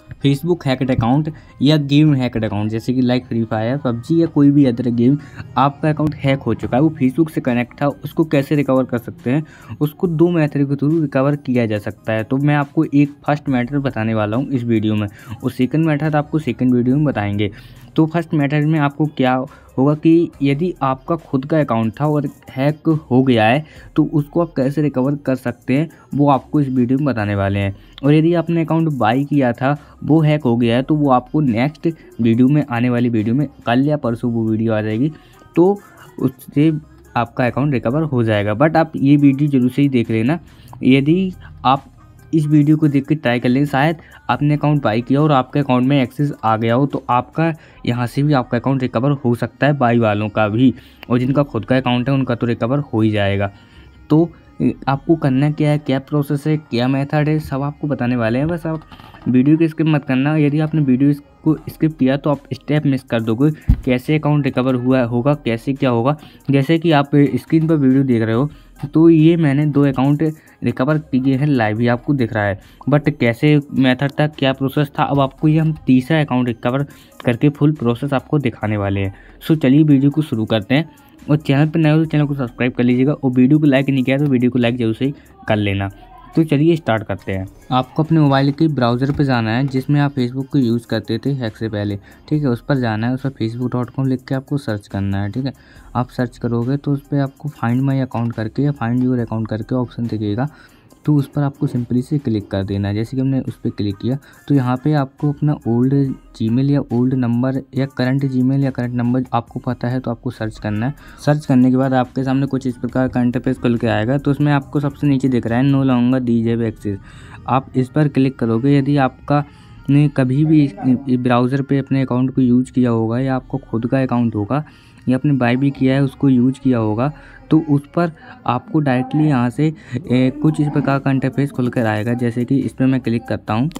Facebook hacked account या game hacked account, जैसे कि लाइक फ्री फायर, पबजी या कोई भी अदर गेम, आपका अकाउंट हैक हो चुका है, वो फेसबुक से कनेक्ट था, उसको कैसे रिकवर कर सकते हैं? उसको 2 मेथड के थ्रू रिकवर किया जा सकता है। तो मैं आपको एक फर्स्ट मेथड बताने वाला हूँ इस वीडियो में, और सेकंड मेथड आपको सेकंड वीडियो में बताएंगे। तो फर्स्ट मेथड में आपको क्या होगा कि यदि आपका खुद का अकाउंट था और हैक हो गया है तो उसको आप कैसे रिकवर कर सकते हैं, वो आपको इस वीडियो में बताने वाले हैं। और यदि आपने अकाउंट बाई किया था, वो हैक हो गया है, तो वो आपको नेक्स्ट वीडियो में, आने वाली वीडियो में, कल या परसों वो वीडियो आ जाएगी, तो उससे आपका अकाउंट रिकवर हो जाएगा। बट आप ये वीडियो जरूर से ही देख लेना। यदि आप इस वीडियो को देख के ट्राई कर लें, शायद आपने अकाउंट बाई किया और आपके अकाउंट में एक्सेस आ गया हो, तो आपका यहाँ से भी आपका अकाउंट रिकवर हो सकता है, बाई वालों का भी, और जिनका खुद का अकाउंट है उनका तो रिकवर हो ही जाएगा। तो आपको करना क्या है, क्या प्रोसेस है, क्या मेथड है, सब आपको बताने वाले हैं। बस आप वीडियो को स्किप मत करना। यदि आपने वीडियो को स्किप किया तो आप स्टेप मिस कर दोगे, कैसे अकाउंट रिकवर हुआ होगा, कैसे क्या होगा। जैसे कि आप स्क्रीन पर वीडियो देख रहे हो, तो ये मैंने 2 अकाउंट रिकवर किए हैं, लाइव ही आपको दिख रहा है। बट कैसे मेथड था, क्या प्रोसेस था, अब आपको ये हम तीसरा अकाउंट रिकवर करके फुल प्रोसेस आपको दिखाने वाले हैं। सो चलिए वीडियो को शुरू करते हैं। और चैनल पर नए हो तो चैनल को सब्सक्राइब कर लीजिएगा, और वीडियो को लाइक नहीं किया तो वीडियो को लाइक जरूर से ही कर लेना। तो चलिए स्टार्ट करते हैं। आपको अपने मोबाइल के ब्राउज़र पे जाना है जिसमें आप फेसबुक को यूज़ करते थे हैक से पहले, ठीक है। उस पर जाना है, उस पर facebook.com लिख के आपको सर्च करना है, ठीक है। आप सर्च करोगे तो उस पर आपको फाइंड माई अकाउंट करके या फाइंड योर अकाउंट करके ऑप्शन दिखेगा, तो उस पर आपको सिंपली से क्लिक कर देना है। जैसे कि हमने उस पर क्लिक किया तो यहाँ पे आपको अपना ओल्ड जीमेल या ओल्ड नंबर या करंट जीमेल या करंट नंबर आपको पता है तो आपको सर्च करना है। सर्च करने के बाद आपके सामने कुछ इस प्रकार का इंटरफेस खुल के आएगा। तो उसमें आपको सबसे नीचे दिख रहा है नो लॉन्गर दीजिए एक्सेस, आप इस पर क्लिक करोगे। यदि आपका ने कभी भी ब्राउज़र पे अपने अकाउंट को यूज किया होगा, या आपको खुद का अकाउंट होगा, या आपने बाय भी किया है उसको यूज किया होगा, तो उस पर आपको डायरेक्टली यहाँ से कुछ इस प्रकार का इंटरफेस खुल कर आएगा। जैसे कि इस पर मैं क्लिक करता हूँ,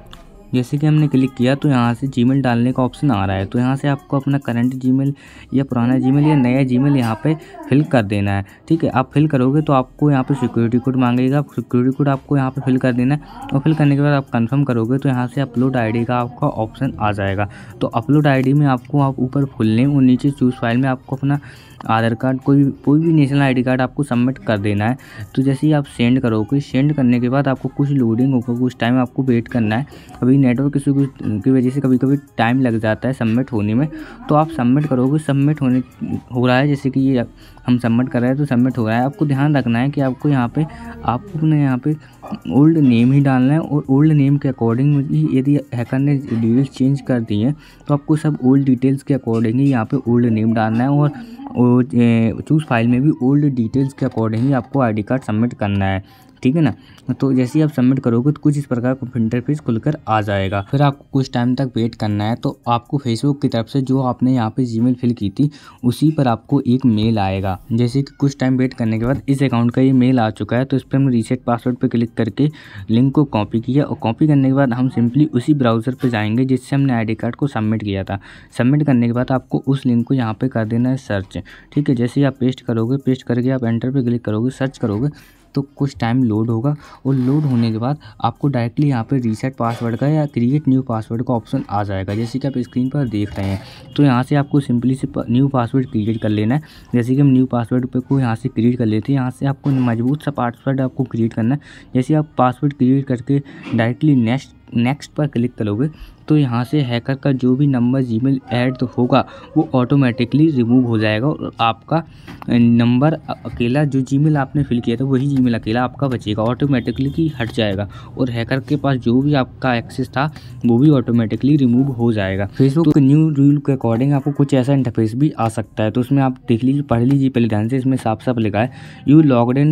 जैसे कि हमने क्लिक किया तो यहाँ से जीमेल डालने का ऑप्शन आ रहा है। तो यहाँ से आपको अपना करंट जीमेल या पुराना जीमेल या नया जीमेल यहाँ पे फिल कर देना है, ठीक है। आप फिल करोगे तो आपको यहाँ पे सिक्योरिटी कोड मांगेगा, सिक्योरिटी कोड आपको यहाँ पे फिल कर देना है, और फिल करने के बाद आप कंफर्म करोगे तो यहाँ से अपलोड आईडी का आपका ऑप्शन आ जाएगा। तो अपलोड आईडी में आपको आप ऊपर फुल नेम और नीचे चूज फाइल में आपको अपना आधार कार्ड, कोई भी नेशनल आईडी कार्ड आपको सबमिट कर देना है। तो जैसे ही आप सेंड करोगे, सेंड करने के बाद आपको कुछ लोडिंग होगा, कुछ टाइम आपको वेट करना है। अभी नेटवर्क इशू की वजह से कभी कभी टाइम लग जाता है सबमिट होने में, तो आप सबमिट करोगे, सबमिट हो रहा है। जैसे कि ये हम सबमिट कर रहे हैं तो सबमिट हो रहा है। आपको ध्यान रखना है कि आपको यहाँ पे अपने यहाँ पे ओल्ड नेम ही डालना है, और ओल्ड नेम के अकॉर्डिंग ही यदि हैकर ने डिटेल्स चेंज कर दी हैं तो आपको सब ओल्ड डिटेल्स के अकॉर्डिंग ही यहाँ पे ओल्ड नेम डालना है, और चूज फाइल में भी ओल्ड डिटेल्स के अकॉर्डिंग ही आपको आईडी कार्ड सबमिट करना है, ठीक है ना। तो जैसे ही आप सबमिट करोगे तो कुछ इस प्रकार का इंटरफेस खुलकर आ जाएगा। फिर आपको कुछ टाइम तक वेट करना है। तो आपको फेसबुक की तरफ से जो आपने यहाँ पे जीमेल फिल की थी उसी पर आपको एक मेल आएगा। जैसे कि कुछ टाइम वेट करने के बाद इस अकाउंट का ये मेल आ चुका है। तो इस पर हमने रीसेट पासवर्ड पर क्लिक करके लिंक को कॉपी किया, और कॉपी करने के बाद हम सिंपली उसी ब्राउज़र पर जाएंगे जिससे हमने आई डी कार्ड को सबमिट किया था। सबमिट करने के बाद आपको उस लिंक को यहाँ पर कर देना है सर्च, ठीक है। जैसे ही आप पेस्ट करोगे, पेस्ट करके आप एंटर पर क्लिक करोगे, सर्च करोगे तो कुछ टाइम लोड होगा, और लोड होने के बाद आपको डायरेक्टली यहाँ पे रीसेट पासवर्ड का या क्रिएट न्यू पासवर्ड का ऑप्शन आ जाएगा, जैसे कि आप स्क्रीन पर देख रहे हैं। तो यहाँ से आपको सिंपली से न्यू पासवर्ड क्रिएट कर लेना है। जैसे कि हम न्यू पासवर्ड पे को यहाँ से क्रिएट कर लेते हैं। यहाँ से आपको मजबूत सा पासवर्ड आपको क्रिएट करना है। जैसे आप पासवर्ड क्रिएट करके डायरेक्टली नेक्स्ट पर क्लिक करोगे तो यहाँ से हैकर का जो भी नंबर जीमेल ऐड तो होगा वो ऑटोमेटिकली रिमूव हो जाएगा, और आपका नंबर अकेला जो जीमेल आपने फिल किया था वही जीमेल अकेला आपका बचेगा, ऑटोमेटिकली की हट जाएगा, और हैकर के पास जो भी आपका एक्सेस था वो भी ऑटोमेटिकली रिमूव हो जाएगा। फेसबुक के न्यू रूल के अकॉर्डिंग आपको कुछ ऐसा इंटरफेस भी आ सकता है। तो उसमें आप देख लीजिए, पढ़ लीजिए पहले ध्यान से। इसमें साफ साफ लिखा है, you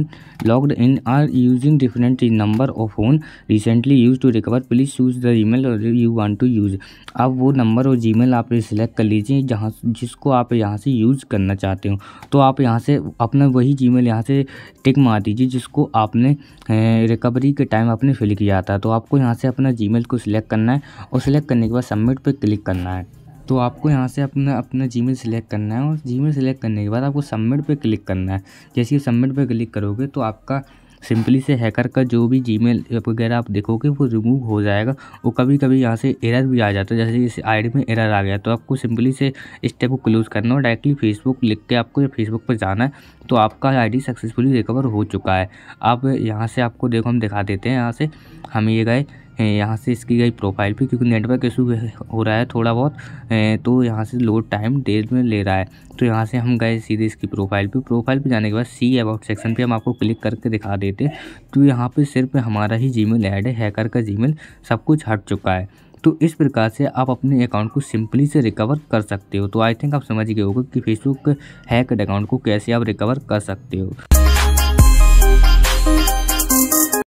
logged in are using different number of phone recently use to recover, please choose the email you want to use. आप वो नंबर और जीमेल आप सिलेक्ट कर लीजिए जिसको आप यहाँ से यूज़ करना चाहते हो। तो आप यहाँ से अपना वही जीमेल यहाँ से टिक मार दीजिए जिसको आपने रिकवरी के टाइम आपने फिल किया था। तो आपको यहाँ से अपना जीमेल को सिलेक्ट करना है, और सिलेक्ट करने के बाद सबमिट पर क्लिक करना है। तो आपको यहाँ से अपना जीमेल सिलेक्ट करना है, और जीमेल सिलेक्ट करने के बाद आपको सबमिट पे क्लिक करना है। जैसे ही सबमिट पे क्लिक करोगे तो आपका सिंपली से हैकर का जो भी जीमेल वगैरह आप देखोगे वो रिमूव हो जाएगा। और कभी कभी यहाँ से एरर भी आ जाता है, जैसे इस आईडी में एरर आ गया तो आपको सिंपली से इस स्टेप को क्लोज करना और डायरेक्टली फेसबुक लिख के आपको फेसबुक पर जाना है, तो आपका आईडी सक्सेसफुली रिकवर हो चुका है। आप यहाँ से आपको देखो हम दिखा देते हैं। यहाँ से हम ये गए यहाँ से इसकी गई प्रोफाइल पे, क्योंकि नेटवर्क इशू हो रहा है थोड़ा बहुत, तो यहाँ से लोड टाइम देर में ले रहा है। तो यहाँ से हम गए सीधे इसकी प्रोफाइल पे जाने के बाद सी अबाउट सेक्शन पे हम आपको क्लिक करके दिखा देते हैं। तो यहाँ पे सिर्फ हमारा ही जीमेल ऐड है, हैकर का जीमेल सब कुछ हट चुका है। तो इस प्रकार से आप अपने अकाउंट को सिंपली से रिकवर कर सकते हो। तो आई थिंक आप समझ गए होगे कि फेसबुक हैक्ड अकाउंट को कैसे आप रिकवर कर सकते हो।